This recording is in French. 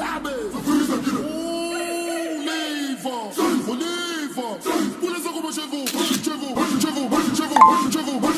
On y va. Pour les chez vous, chez vous, chez vous, chez vous, chez vous.